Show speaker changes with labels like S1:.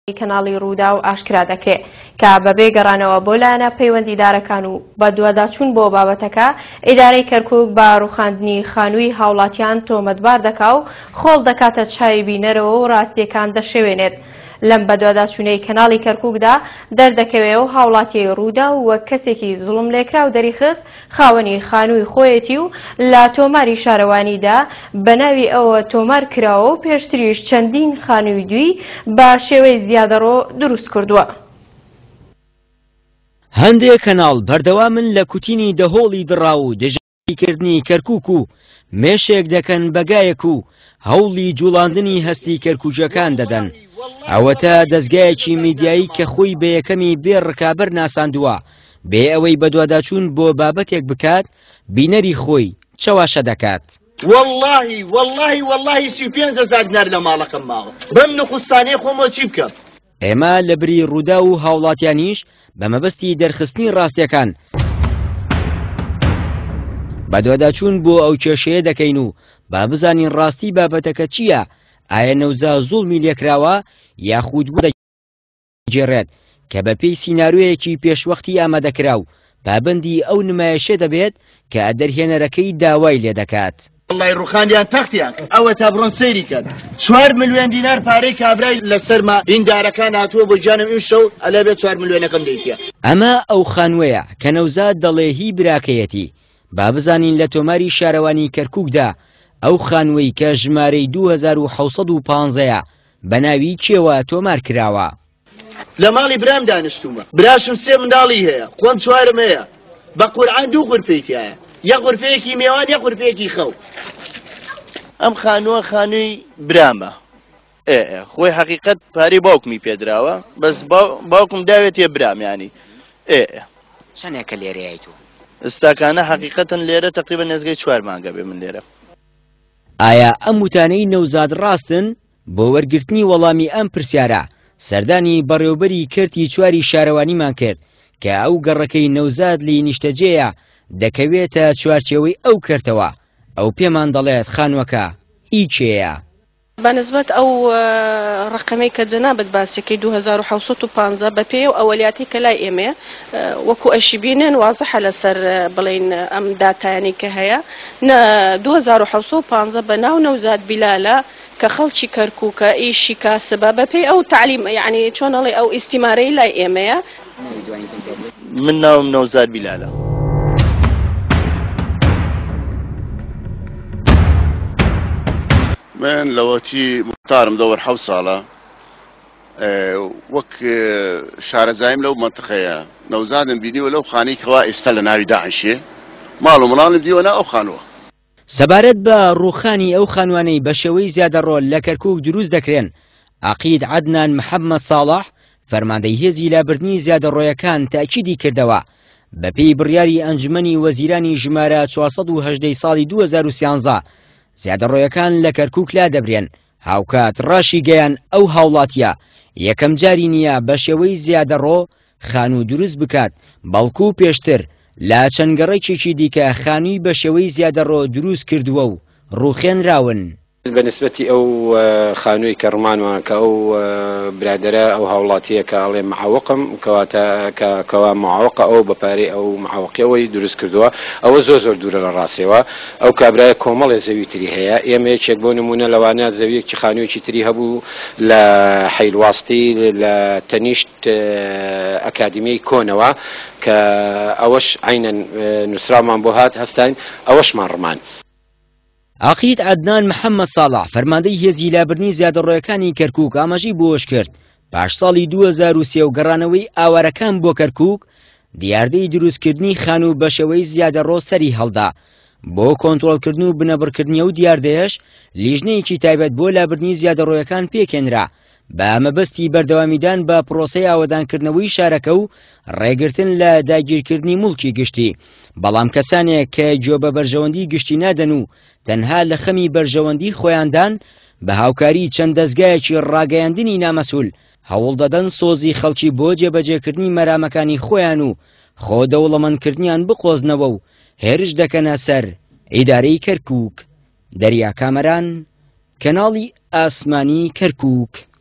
S1: کەناڵی ڕوودا و ئاشکرا دەکرێت کە بەبێ گەڕانەوە بۆ لایەنە پەیوەندیدارەکان و بە دووەداچوون بۆ بابەتەکە ئیدارەی کەرکووک بە ڕوخاندنی خانووی هاوڵاتیان تۆمەتبار دەکا و خۆڵ دەکاتە چاوی بینەرەوە و ڕاستیەکان دەشێوێنێت. لەم بەدواداچوونەی کەناڵی کەرکووکدا دەردەکەوێت و هاوڵاتی ڕوودا و وەک کەسێکی زوڵم لێکرا و دەریخست خاوەنی خانووی خۆیەتی و لە تۆماری شارەوانیدا بە ناوی ئەوە تۆمار کراوە و پێشتریش چەندین خانووی دوی بە شێوەی زیادەڕۆ دروست کردووە.
S2: هەندێک کەناڵ بەردەوامن لە کوتینی دەهۆڵی دڕا و دژایکردنی کەرکووک و مێشێک دەکەن بەگایەک و هەوڵی جوڵاندنی هەستی کەرکووچەکان دەدەن. ئەوەتە دەستگایەکی میدیایی کە خۆی بە یەکەمی بێ ڕکابەر ناساندووە بێ ئەوەی بەدواداچوون بۆ بابەتێک بکات بینەری خۆی چاواشە دەکات.
S3: والله 35,000 دینار لە ماڵەکەم ماوە بەم نخستانەی خۆمە چی بکەم؟
S2: ئێمە لە بری ڕوودا و هاوڵاتیانیش بە مەبەستی دەرخستنی ڕاستیەکان بەدواداچوون بۆ ئەو کێشەیە دەکەین و با بزانین ڕاستی بابەتەکە چییە؟ ئایا نەوزا زوڵمی لێکراوە یاخود بۆ دەگێڕێت کە بە پێی سیناریۆیەکی پێشوەختی ئامادەکرا و پابەندی ئەو نمایشە دەبێت کە دەرهێنەرەکەی داوای لێ دەکات.
S3: والله ڕوخاندیان تەختیان ئەوە تا بڕۆن سەیری کرد 4 ملیۆن دینار پارەی کابرای لەسەرما دیندارەکان هاتووە بۆ جانم ئیم شەو ئەلە بێت 4 ملیۆنەکەم دەیتە.
S2: ئەمە ئەو خانوەیە کە نەوزاد دەڵێ هی براکەیەتی. با بزانین لە تۆماری شارەوانی کەرکووکدا ئەو خانوەی کە ژمارەی 2615ەیە بە ناوی کێوە تۆمار کراوە.
S3: لە ماڵی برام دانیشتومە براشم 3 منداڵی هەیە خۆم 4م هەیە بە قورعان 2 غورفەیەکیایە یەک غورفەیەکی میوان یەک غورفەیەکی خەو. ئەم خانووە خانووی برامە خۆی حەقیقەت پارەی باوکمی پێدراوە بەس باوکم داوێت یە برام ینی
S2: چەندێکە لێرەیە تو؟
S3: ئستاکانە حەقیقەتەن لێرە تقریبا نزگەی 4 مانگە بێ من لێرە.
S2: ئایا ئەم وتانەی نەوزاد ڕاستن؟ بۆ وەرگرتنی وەڵامی ئەم پرسیارە سەردانی بەڕێوەبەری کەرتی چواری شارەوانیمان کرد کە ئەو گەڕەکەی نەوزاد لی نیشتەجێیە دەکەوێتە چوارچێوەی ئەو کردەوە. ئەو پێمان دەڵێت خانووەکە ئیچەیە.
S4: بەنسبەت ئەو ڕقەمەی کە جەنابەت باسیەکەی 2715 بە پێی و ئەوەلیاتی کە لای ئێمێ وەکو ئەشی بینێن وازەحە لەسەر بڵین ئەم داتایانی کە هەیە 2715 بە ناو نەوزاد بیلالە کە خەڵکی کەرکووکە ئیشی کاسبە بە پێی ئەو تعلیم یعنی چۆنەڵی ئەو ئیستیمارەی لای ئێمەیە.
S3: من ناوم نەوزاد بیلالە.
S5: من لەوەتی مختارم دەوەر 7 ساڵە وەک شارەزایم لەو منتقەیە نەوزادم بینیوە لەو خانەی کەوا ئێستا لە ناوی داعشێ ماڵ و مڵانم دیوەنا ئەو خانووە.
S2: سەبارەت بە ڕووخانی ئەو خانوانەی بە شێوەی زیادەڕۆ لە کەرکووک دروست دەکرێن عەقید عەدنان محەممەد ساڵح فەرماندەی هێزی لابردنی زیادەڕۆیەکان تاکیدی کردەوە بە پێی بڕیاری ئەنجمەنی وەزیرانی ژمارە 418 ساڵی 2013 زیادەڕۆیەکان لە کەرکووک لا دەبرێن. هاوکات ڕاشی گەیان ئەو هاوڵاتیە یەکەم جاری نییە بە شێوەی زیادەڕۆ خانوو دروست بکات بەڵکو پێشتر لا چەندگەڕێکێکی دیکە خانووی بە شێوەی زیادەڕۆ دروست کردووە و ڕووخێنراون.
S6: بەنسبەتی ئەو خانووی کەڕمانوان کە ئەو برادرە ئەو هاوڵاتیە کە ئەڵێ معاوقم کەوا معاوقە ئەو بەپارەی ئەو معاوقیەوەی دروست کردووە ئەوە زۆر دوورە لە ڕاستیەوە. ئەو کابرایە کۆمەڵێ زەوی تری هەیە ئێمە یەکێک بۆ نمونە لەوانە زەویەکی خانوویەکی تری هەبوو لە حەیلواستی لە تەنیشت ئەکادمیای کۆنەوە کە ئەوەش عینەن نووسرامان بۆ هات هەستان ئەوەشمان ڕمان.
S2: عەقید عەدنان محەممەد ساڵح فەرماندەی هێزی لابردنی زیادەڕۆیەکانی کەرکووک ئاماژەی بۆش کرد پاش ساڵی 2003 و گەڕانەوەی ئاوارەکان بۆ کەرکووک دیاردەی دروستکردنی خانوو بە شێوەی زیادەڕۆ سەری هەڵدا. بۆ کۆنتڕۆڵکردن و بنەبڕکردنی ئەو دیاردەیەش لیژنەیەکی تایبەت بۆ لابردنی زیادەڕۆیەکان پێکێنرا بە مەبەستی بەردەوامیدان بە پرۆسەی ئاوەدانکردنەوەی شارەکە و ڕێگرتن لە داگیرکردنی موڵکی گشتی. بەڵام کەسانێک کە گوێ بە بەرژەوەندی گشتی نادەن و تەنها لە خەمی بەرژەوەندی خۆیاندان بە هاوکاری چەند دەستگایەکی ڕاگەیاندنی نامەسوول هەوڵ دەدەن سۆزی خەڵکی بۆ جێبەجێکردنی مەرامەکانی خۆیان و خۆ دەوڵەمەندکردنیان بقۆزنەوە و هێرش دەکەنە سەر ئیدارەی کەرکووک. دەریا کامەران، کەناڵی ئاسمانی کەرکووک.